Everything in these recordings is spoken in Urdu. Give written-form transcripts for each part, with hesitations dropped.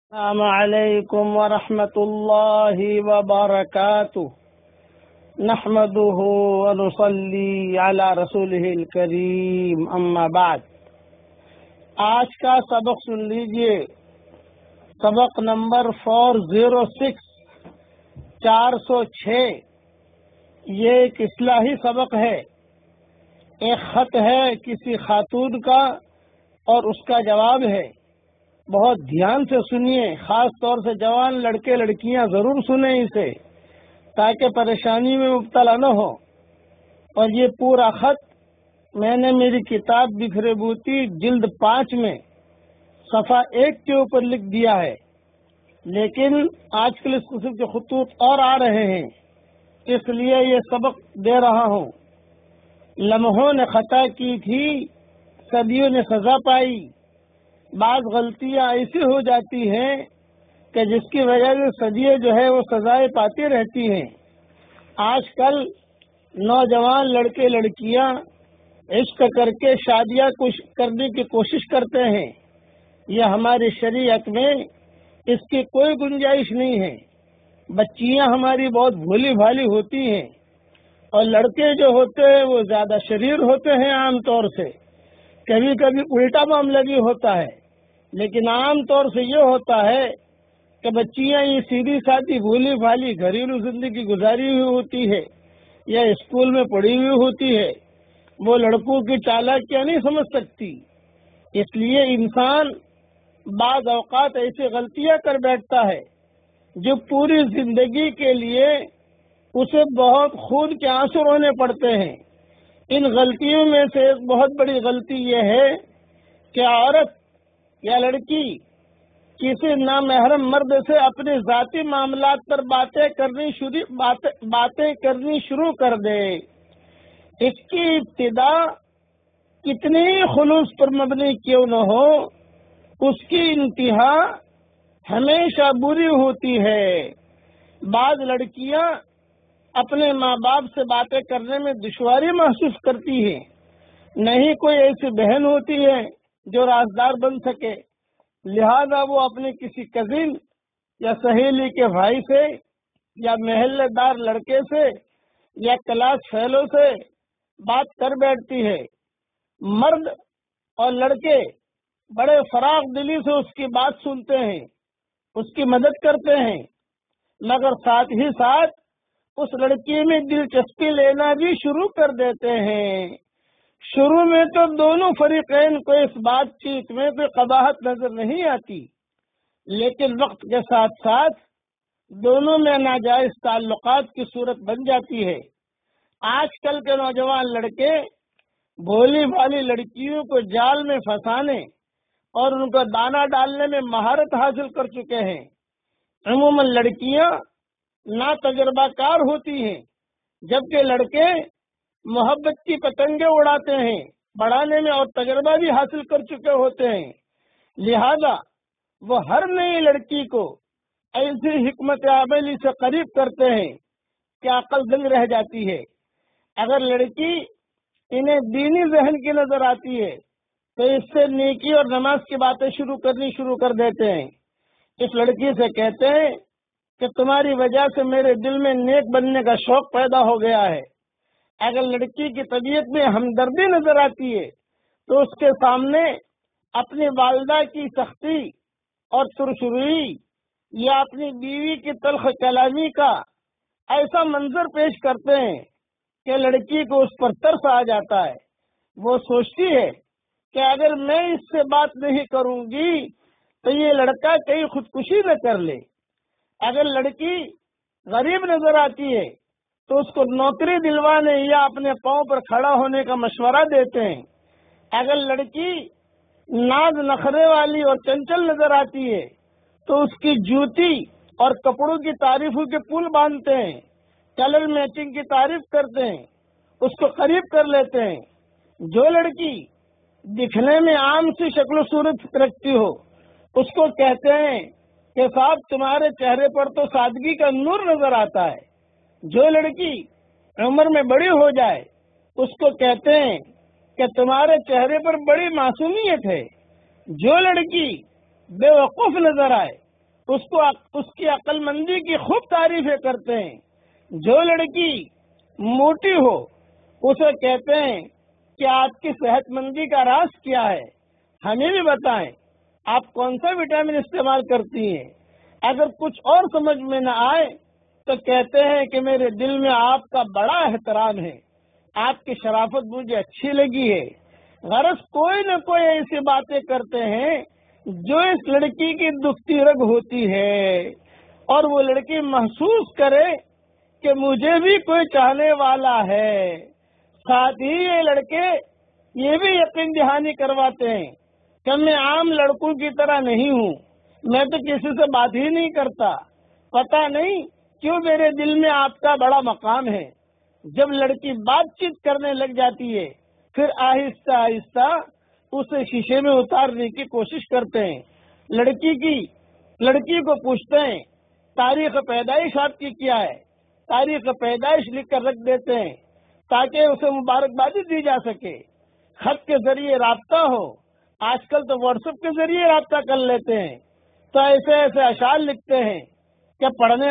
السلام علیکم ورحمۃ اللہ وبرکاتہ نحمده ونصلی علی رسولہ الکریم اما بعد۔ آج کا سبق سن لیجئے، سبق نمبر 406 406۔ یہ ایک اصلاحی سبق ہے، ایک خط ہے کسی خاتون کا اور اس کا جواب ہے۔ بہت دھیان سے سنیے، خاص طور سے جوان لڑکے لڑکیاں ضرور سنیں اسے، تاکہ پریشانی میں مبتلا نہ ہو۔ اور یہ پورا خط میں نے میری کتاب بکھرے بوتی جلد 5 میں صفحہ 1 کے اوپر لکھ دیا ہے، لیکن آج کل اس قسم کے خطوط اور آ رہے ہیں، اس لیے یہ سبق دے رہا ہوں۔ لمحوں نے خطا کی تھی، صدیوں نے سزا پائی۔ بعض غلطیاں ایسی ہو جاتی ہیں کہ جس کی وجہ سے صدیے جو ہے وہ سزائیں پاتی رہتی ہیں۔ آج کل نوجوان لڑکے لڑکیاں عشق کر کے شادیاں کرنے کی کوشش کرتے ہیں۔ یہ ہماری شریعت میں اس کی کوئی گنجائش نہیں ہے۔ بچیاں ہماری بہت بھولی بھالی ہوتی ہیں، اور لڑکے جو ہوتے ہیں وہ زیادہ شریر ہوتے ہیں عام طور سے۔ کبھی کبھی الٹا معاملہ بھی ہوتا ہے، لیکن عام طور سے یہ ہوتا ہے کہ بچیاں یہ سیدھی سادھی بھولی بھالی گھریلو زندگی گزاری ہوئی ہوتی ہے یا اسکول میں پڑھی ہوئی ہوتی ہے، وہ لڑکوں کی چالاکیاں نہیں سمجھ سکتی۔ اس لیے انسان بعض اوقات ایسی غلطیاں کر بیٹھتا ہے جو پوری زندگی کے لیے اسے بہت خون کے آنسو رونے پڑتے ہیں۔ ان غلطیوں میں سے ایک بہت بڑی غلطی یہ ہے کہ عورت یا لڑکی کسی نامحرم مرد سے اپنے ذاتی معاملات پر باتیں کرنی شروع کر دے۔ اس کی ابتدا کتنی ہی خلوص پر مبنی کیوں نہ ہو، اس کی انتہا ہمیشہ بری ہوتی ہے۔ بعض لڑکیاں اپنے ماں باپ سے باتیں کرنے میں دشواری محسوس کرتی ہیں، نہیں کوئی ایسی بہن ہوتی ہے جو رازدار بن سکے، لہذا وہ اپنے کسی کزن یا سہیلی کے بھائی سے یا محلے دار لڑکے سے یا کلاس فیلو سے بات کر بیٹھتی ہے۔ مرد اور لڑکے بڑے فراغ دلی سے اس کی بات سنتے ہیں، اس کی مدد کرتے ہیں، مگر ساتھ ہی ساتھ اس لڑکی میں دلچسپی لینا بھی شروع کر دیتے ہیں۔ شروع میں تو دونوں فریقین کو اس بات چیت میں کوئی قباحت نظر نہیں آتی، لیکن وقت کے ساتھ ساتھ دونوں میں ناجائز تعلقات کی صورت بن جاتی ہے۔ آج کل کے نوجوان لڑکے بھولی بھالی لڑکیوں کو جال میں پھنسانے اور ان کو دانہ ڈالنے میں مہارت حاصل کر چکے ہیں۔ عموماً لڑکیاں نا تجربہ کار ہوتی ہیں، جبکہ لڑکے محبت کی پتنگیں اڑاتے ہیں، بڑھانے میں اور تجربہ بھی حاصل کر چکے ہوتے ہیں۔ لہذا وہ ہر نئی لڑکی کو ایسی حکمت عملی سے قریب کرتے ہیں کہ عقل دنگ رہ جاتی ہے۔ اگر لڑکی انہیں دینی ذہن کی نظر آتی ہے تو اس سے نیکی اور نماز کی باتیں شروع کر دیتے ہیں۔ اس لڑکی سے کہتے ہیں کہ تمہاری وجہ سے میرے دل میں نیک بننے کا شوق پیدا ہو گیا ہے۔ اگر لڑکی کی طبیعت میں ہمدردی نظر آتی ہے تو اس کے سامنے اپنی والدہ کی سختی اور ترشروئی یا اپنی بیوی کی تلخ کلامی کا ایسا منظر پیش کرتے ہیں کہ لڑکی کو اس پر ترس آ جاتا ہے۔ وہ سوچتی ہے کہ اگر میں اس سے بات نہیں کروں گی تو یہ لڑکا کہیں خودکشی نہ کر لے۔ اگر لڑکی غریب نظر آتی ہے تو اس کو نوکری دلوانے یا اپنے پاؤں پر کھڑا ہونے کا مشورہ دیتے ہیں۔ اگر لڑکی ناز نخرے والی اور چنچل نظر آتی ہے تو اس کی جوتی اور کپڑوں کی تعریفوں کے پل باندھتے ہیں، کلر میچنگ کی تعریف کرتے ہیں، اس کو قریب کر لیتے ہیں۔ جو لڑکی دکھنے میں عام سی شکل و صورت رکھتی ہو اس کو کہتے ہیں کہ صاحب تمہارے چہرے پر تو سادگی کا نور نظر آتا ہے۔ جو لڑکی عمر میں بڑی ہو جائے اس کو کہتے ہیں کہ تمہارے چہرے پر بڑی معصومیت ہے۔ جو لڑکی بے وقوف نظر آئے اس کی عقل مندی کی خوب تعریفیں کرتے ہیں. جو لڑکی موٹی ہو اسے کہتے ہیں کہ آپ کی صحت مندی کا راز کیا ہے، ہمیں بھی بتائیں، آپ کون سا وٹامن استعمال کرتی ہیں. اگر کچھ اور سمجھ میں نہ آئے تو کہتے ہیں کہ میرے دل میں آپ کا بڑا احترام ہے، آپ کی شرافت مجھے اچھی لگی ہے. غرض کوئی نہ کوئی ایسی باتیں کرتے ہیں جو اس لڑکی کی دکھتی رگ ہوتی ہے، اور وہ لڑکی محسوس کرے کہ مجھے بھی کوئی چاہنے والا ہے. ساتھ ہی یہ لڑکے یہ بھی یقین دہانی کرواتے ہیں کہ میں عام لڑکوں کی طرح نہیں ہوں، میں تو کسی سے بات ہی نہیں کرتا، پتہ نہیں کیوں میرے دل میں آپ کا بڑا مقام ہے. جب لڑکی بات چیت کرنے لگ جاتی ہے پھر آہستہ آہستہ اسے شیشے میں اتارنے کی کوشش کرتے ہیں. لڑکی کو پوچھتے ہیں تاریخ پیدائش آپ کی کیا ہے، تاریخ پیدائش لکھ کر رکھ دیتے ہیں تاکہ اسے مبارکبادی دی جا سکے. خط کے ذریعے رابطہ ہو، آج کل تو واٹس ایپ کے ذریعے رابطہ کر لیتے ہیں، تو ایسے اشعار لکھتے ہیں کہ پڑھنے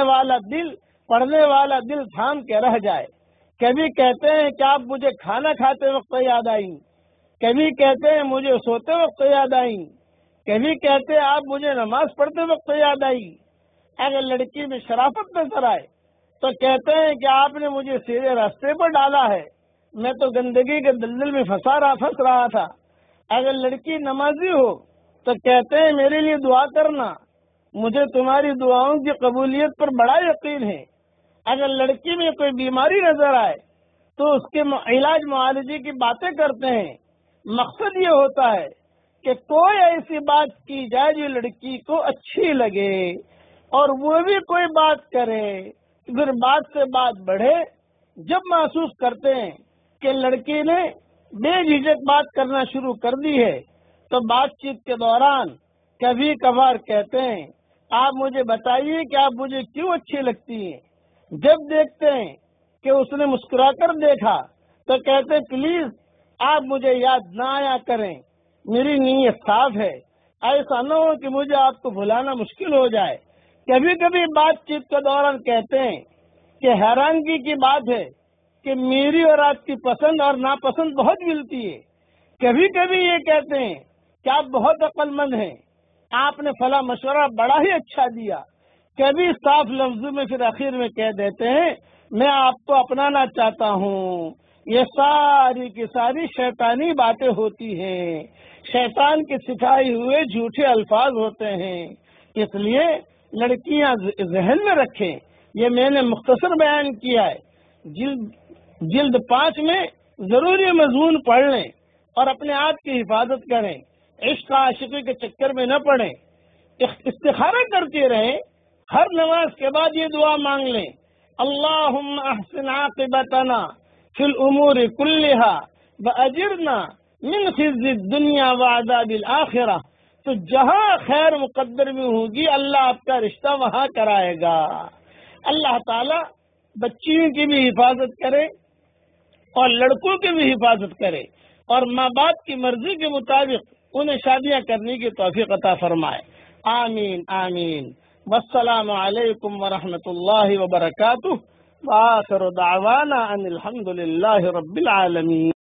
والا دل تھام کے رہ جائے. کبھی کہتے ہیں کہ آپ مجھے کھانا کھاتے وقت یاد آئی، کبھی کہتے ہیں مجھے سوتے وقت یاد آئی، کبھی کہتے ہیں آپ مجھے نماز پڑھتے وقت یاد آئی. اگر لڑکی میں شرافت نظر آئے تو کہتے ہیں کہ آپ نے مجھے سیدھے راستے پر ڈالا ہے، میں تو گندگی کے دلدل میں پھنس رہا تھا. اگر لڑکی نمازی ہو تو کہتے ہیں میرے لیے دعا کرنا، مجھے تمہاری دعاؤں کی قبولیت پر بڑا یقین ہے. اگر لڑکی میں کوئی بیماری نظر آئے تو اس کے علاج معالجے کی باتیں کرتے ہیں. مقصد یہ ہوتا ہے کہ کوئی ایسی بات کی جائے جو لڑکی کو اچھی لگے، اور وہ بھی کوئی بات کرے، پھر بات سے بات بڑھے. جب محسوس کرتے ہیں کہ لڑکی نے بے جھجک بات کرنا شروع کر دی ہے تو بات چیت کے دوران کبھی کبھار کہتے ہیں آپ مجھے بتائیے کہ آپ مجھے کیوں اچھی لگتی ہیں. جب دیکھتے ہیں کہ اس نے مسکرا کر دیکھا تو کہتے ہیں پلیز آپ مجھے یاد نہ آیا کریں، میری نیت صاف ہے، ایسا نہ ہو کہ مجھے آپ کو بھلانا مشکل ہو جائے. کبھی کبھی بات چیت کے دوران کہتے ہیں کہ حیرانگی کی بات ہے کہ میری اور آپ کی پسند اور ناپسند بہت ملتی ہے. کبھی کبھی یہ کہتے ہیں کہ آپ بہت عقل مند ہیں، آپ نے فلاں مشورہ بڑا ہی اچھا دیا. کبھی صاف لفظوں میں پھر آخر میں کہہ دیتے ہیں میں آپ کو اپنانا چاہتا ہوں. یہ ساری کی ساری شیطانی باتیں ہوتی ہیں، شیطان کے سکھائے ہوئے جھوٹے الفاظ ہوتے ہیں. اس لیے لڑکیاں ذہن میں رکھیں، یہ میں نے مختصر بیان کیا ہے. جلد 5 میں ضروری مضمون پڑھ لیں اور اپنے آپ کی حفاظت کریں. عشق عاشقی کے چکر میں نہ پڑیں، استخارہ کرتے رہیں. ہر نماز کے بعد یہ دعا مانگ لیں اللہم احسن عاقبتنا فی الامور کلہا واجرنا من خزی الدنیا وعذاب الآخرہ. تو جہاں خیر مقدر میں ہوگی اللہ آپ کا رشتہ وہاں کرائے گا. اللہ تعالی بچیوں کی بھی حفاظت کرے اور لڑکوں کی بھی حفاظت کرے، اور ماں باپ کی مرضی کے مطابق انہیں شادیاں کرنے کی توفیق عطا فرمائے. آمین آمین. والسلام علیکم ورحمۃ اللہ وبرکاتہ. وآخر دعوانا ان الحمد للہ رب العالمین.